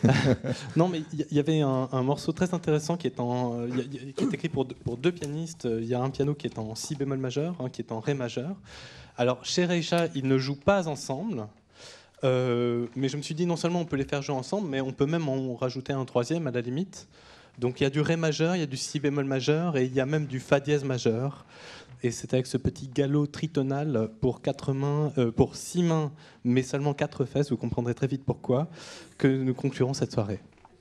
Non, mais il y avait un morceau très intéressant qui est, qui est écrit pour deux pianistes. Il y a un piano qui est en si bémol majeur, un qui est en ré majeur. Alors, chez Reicha, ils ne jouent pas ensemble. Mais je me suis dit, non seulement on peut les faire jouer ensemble, mais on peut même en rajouter un troisième à la limite. Donc il y a du ré majeur, il y a du si bémol majeur, et il y a même du fa dièse majeur. Et c'est avec ce petit galop tritonal pour pour 6 mains, mais seulement 4 fesses, vous comprendrez très vite pourquoi, que nous conclurons cette soirée.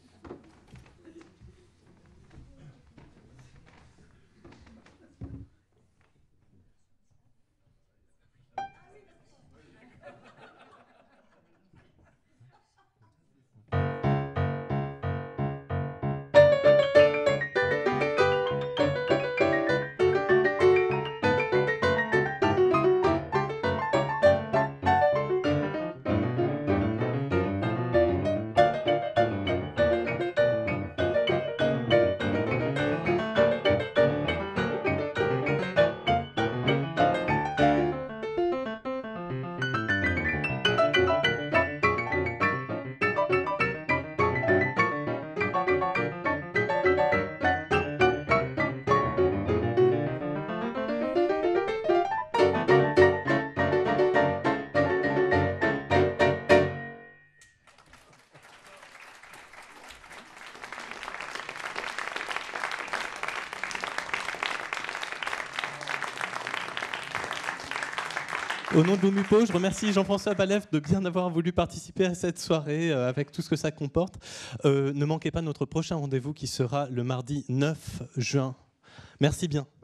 Au nom de l'OMUPO, je remercie Jean-François Balève de bien avoir voulu participer à cette soirée avec tout ce que ça comporte. Ne manquez pas notre prochain rendez-vous qui sera le mardi 9 juin. Merci bien.